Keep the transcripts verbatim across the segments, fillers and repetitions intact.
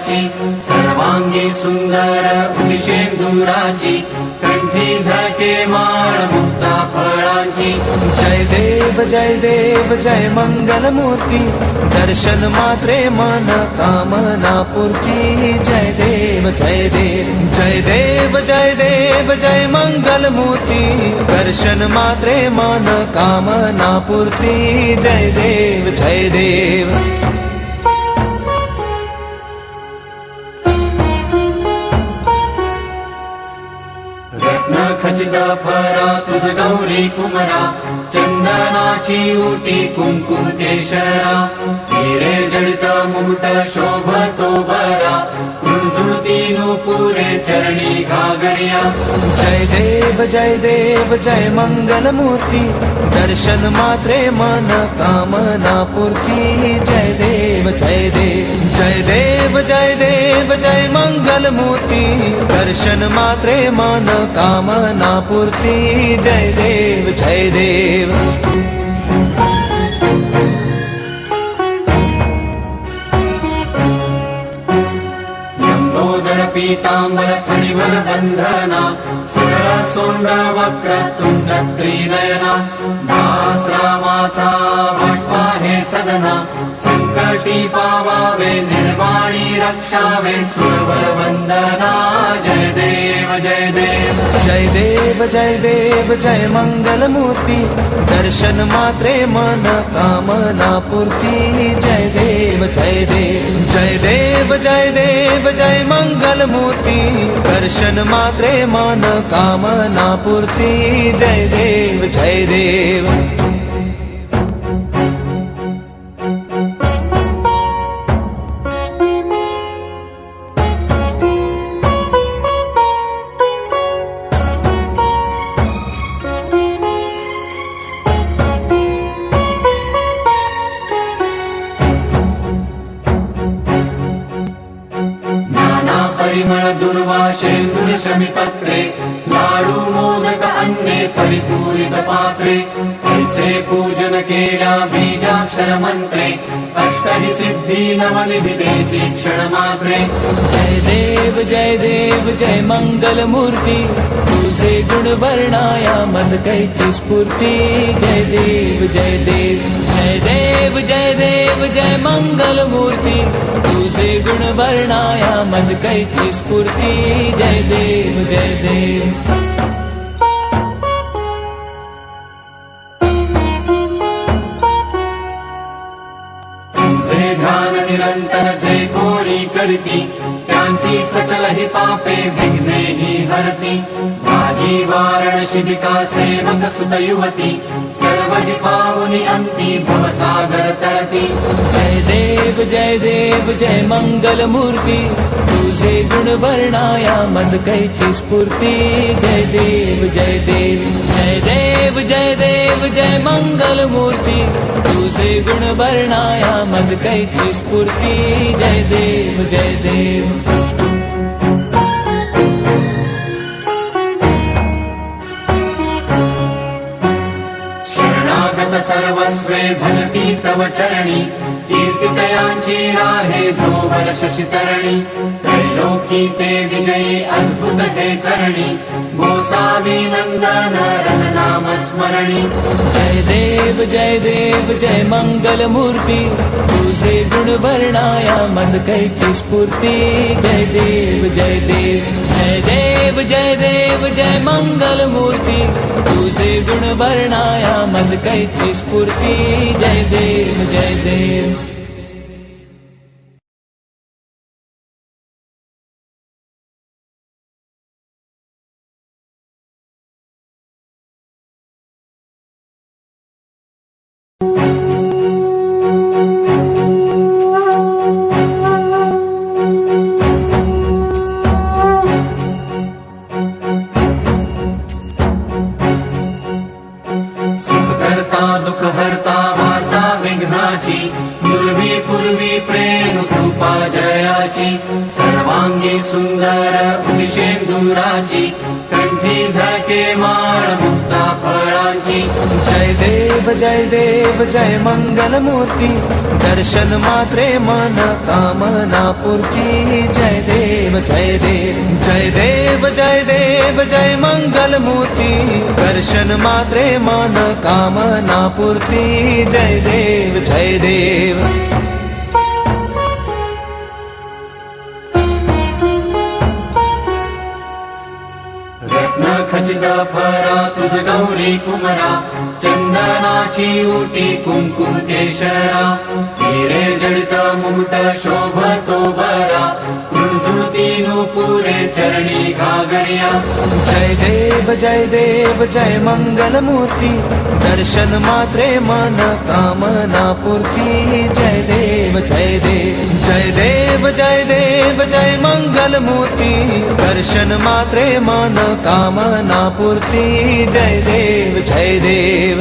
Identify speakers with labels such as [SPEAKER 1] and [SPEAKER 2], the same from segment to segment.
[SPEAKER 1] जयाची सर्वांगी सुंदर उदिशेंदुराची कंठी झळके माळ मुक्ता फळांची
[SPEAKER 2] जय देव जय देव जय मंगल मूर्ती दर्शन मात्रे मन कामना पूर्ती जय देव जय देव जय देव जय देव जय मंगल मूर्ती दर्शन मात्रे मन कामना पूर्ती जय देव जय देव
[SPEAKER 1] रत्न खचित फरा तुझ गौरी कुमरा चंदनाची उटी कुंकुम केशरा हिरे जडित मुकुट शोभतो बरा झुळझुळती नुपुरे चरणी घागरिया
[SPEAKER 2] जय देव जय देव जय मंगल मूर्ती दर्शन मात्रे मन कामना पूर्ती जय देव जय देव जय देव जय देव जय मंगल मूर्ती दर्शन मात्रे मन कामना पूर्ती जय देव जय देव
[SPEAKER 1] पीतांबर फणीवर बंधना सरळ सोंड वक्र तुंड त्रिनयना दास रामाचा वाटपा हे सदना संकटी पावावे निर्वाणी रक्षावे सुरवर वंदना जय देव जय देव
[SPEAKER 2] जय देव जय देव जय मंगल मूर्ती दर्शन मात्रे मन कामना पूर्ती जय देव जय देव जय देव जय देव जय मंगल मूर्ती दर्शन मात्रे मन कामना पूर्ती जय देव जय देव
[SPEAKER 1] परिमळ दुर्वाशेंदुर शमीपत्रे लाडू मोदक अन्ने परिपूरित पात्रे ऐसे पूजन केल्या बीजाक्षर मंत्रे अष्टहि सिद्धी नवनिधि देसी क्षण मात्रे
[SPEAKER 2] जय देव जय देव जय मंगल मूर्ती तुझे गुण वर्णाया मज कैची स्फूर्ती जय देव जय देव जय देव जय देव जय मंगल मूर्ती तुझे गुण वर्णाया मज कैची स्फूर्ती जय देव जय देव
[SPEAKER 1] ध्यान निरंतर जे कोणी करती त्यांची सकल ही पापे विघ्ने ही हरती माझी वारण शिबिका सेवक सुत युवती सर्व जी पावनी अंती भवसागर तरती
[SPEAKER 2] जय देव जय देव जय मंगल मूर्ती तुझे गुण वर्णाया मज कैची स्फूर्ती जय देव जय देव जय देव जय देव जय मंगल मूर्ती तुझे गुण वर्णाया मज कैची स्फूर्ती जय देव जय देव
[SPEAKER 1] सर्वस्वे भजती तव चरणी कीर्तितयांची राहे जो वर्ष शितरणी त्रैलोकी ते विजयी अद्भुत हे करणी गोसावी नंदन रघुनाम स्मरणी
[SPEAKER 2] जय देव जय देव जय मंगल मूर्ती तुझे गुण वर्णाया मज कैची स्फूर्ती जय देव जय देव जय देव जय देव जय मंगल मूर्ती तुझे गुण वर्णाया मज कैची स्फूर्ती जय देव जय देव
[SPEAKER 1] दुख हरता वार्ता विघ्नाची पूर्वी पूर्वी प्रेम कृपा जयाची सर्वांगी सुंदर उदिशेंदुराची कंठी कंठी झळके माळ मुक्ता फळांची।
[SPEAKER 2] जय देव जय देव जय मंगल मूर्ती, दर्शन मात्रे मन कामना पूर्ती। जय देव जय देव जय देव जय देव जय मंगल मूर्ती, दर्शन मात्रे मन कामना पूर्ती। जय देव जय देव।
[SPEAKER 1] रत्न खचित फरा तुझ गौरी कुमरा, चंदनाची उटी कुंकुम केशरा। हिरे जडित मुकुट शोभतो बरा, झुळझुळती नूपुरे चरणी घागरिया।
[SPEAKER 2] जय देव जय देव जय मंगल मूर्ती, दर्शन मात्रे मन कामना पूर्ती। जय देव जय देव जय देव जय देव जय मंगल मूर्ती, दर्शन मात्रे मन कामना पूर्ती। जय देव जय देव।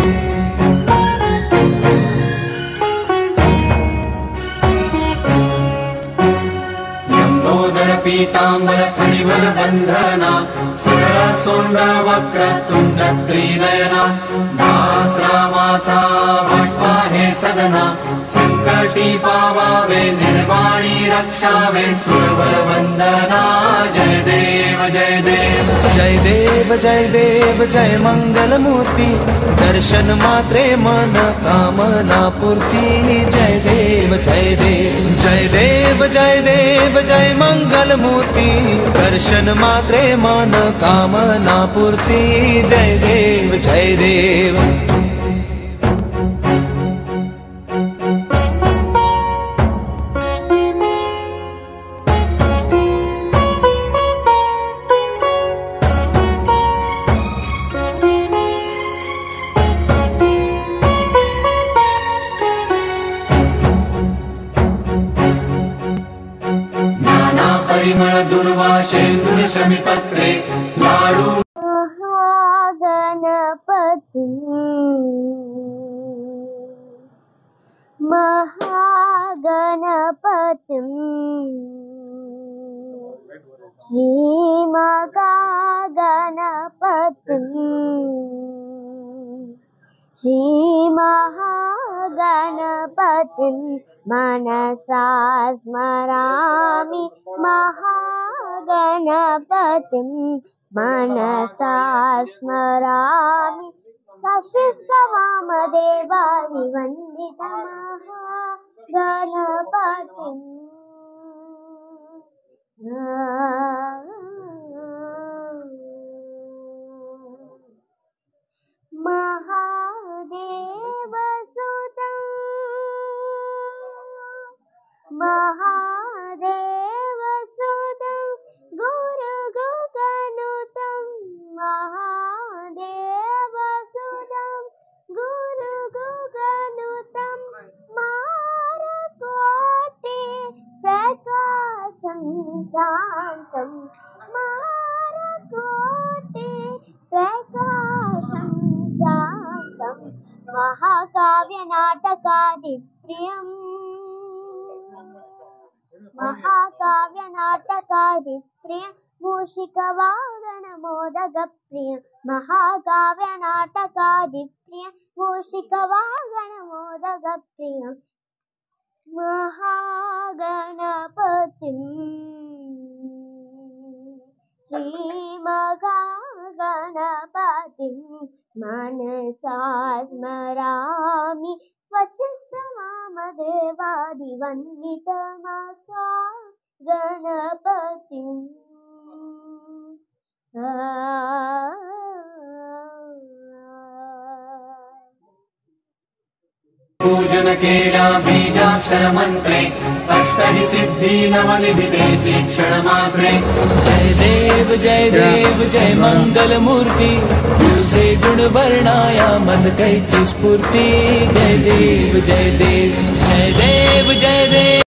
[SPEAKER 1] पीतांबर फणीवर बंधना, सरळ सोंड वक्र तुंड त्रिनयना। दास रामाचा वाटपा हे सदना, संकटी पावावे निर्वाणी रक्षावे सुरवर वंदना। जय देव जय देव
[SPEAKER 2] जय देव जय देव जय मंगल मूर्ती, दर्शन मात्रे मन कामना पूर्ती। जय देव जय देव जय देव जय देव जय मंगल मूर्ती, दर्शन मात्रे मन कामना पूर्ती। जय देव जय देव।
[SPEAKER 1] परिमळ दुर्वाशेंदुर शमीपत्रे लाडू।
[SPEAKER 3] महागणपती महागणपती श्रीमहागणपती श्रीमहागणपतिं मनसा स्मरामि। महागणपतिं मनसा स्मरामि। सशिष्टवामदेवानि वन्दित महागणपतिम्। महादेवसुतं महादेवसुतं गुरुगुगनुतं। महादेवसुतं गुरुगुगनुतं। मारकोटि प्रकाशं शान्तं। मारकोटि प्रकाशं शान्तं। महाकाव्यनाटकादिप्रियम् महाकाव्यनाटकादिप्रियम् मूषिकवाहनमोदकप्रियम्। महाकाव्यनाटकादिप्रियम् मूषिकवाहनमोदकप्रियम्। महागणपतिम् श्रीमहागणपतिं मनसा स्मरामि। वसिष्ठवामदेवादिवन्दितमहागणपतिम्।
[SPEAKER 1] पूजन केला बीजाक्षर मंत्रे, अष्टहि सिद्धी नवनिधि देसी क्षण मात्रे।
[SPEAKER 2] जय देव जय देव जय मंगल मूर्ती, तुझे गुण वर्णाया मज कैची स्फूर्ती। जय देव जय देव जय देव जय देव